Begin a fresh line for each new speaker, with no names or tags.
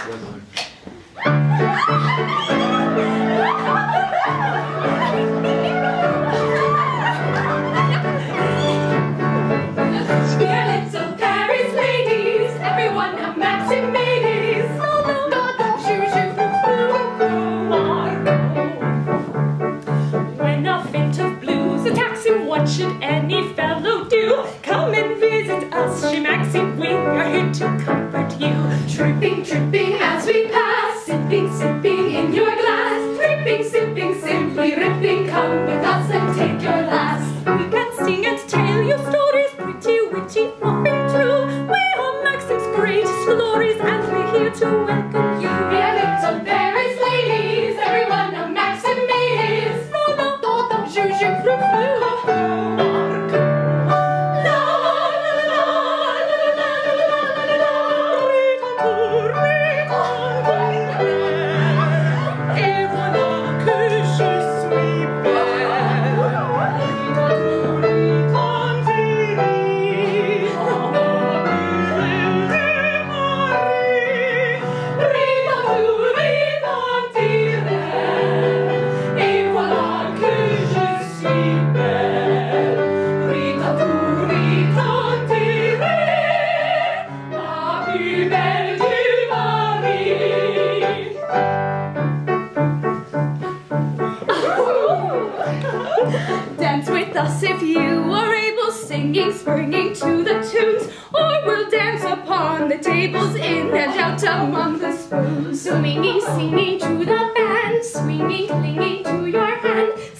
What should any fellow do? Come and visit us, Chez Maxime, we are here to comfort you. Tripping, tripping as we pass, sipping, sipping in your glass. Tripping, sipping, simply ripping, come with us and take your last. We can sing and tell you stories, pretty, witty, often true. We are Maxime's greatest glories, and we're here to welcome you. We are little Paris ladies, everyone of Maxime is. Lolo, Dodo, Juju, Frou-Frou. Dance with us if you are able, singing, springing to the tunes, or we'll dance upon the tables, in and out among the spoons. Swinging, singing to the band, swinging, clinging to your hand.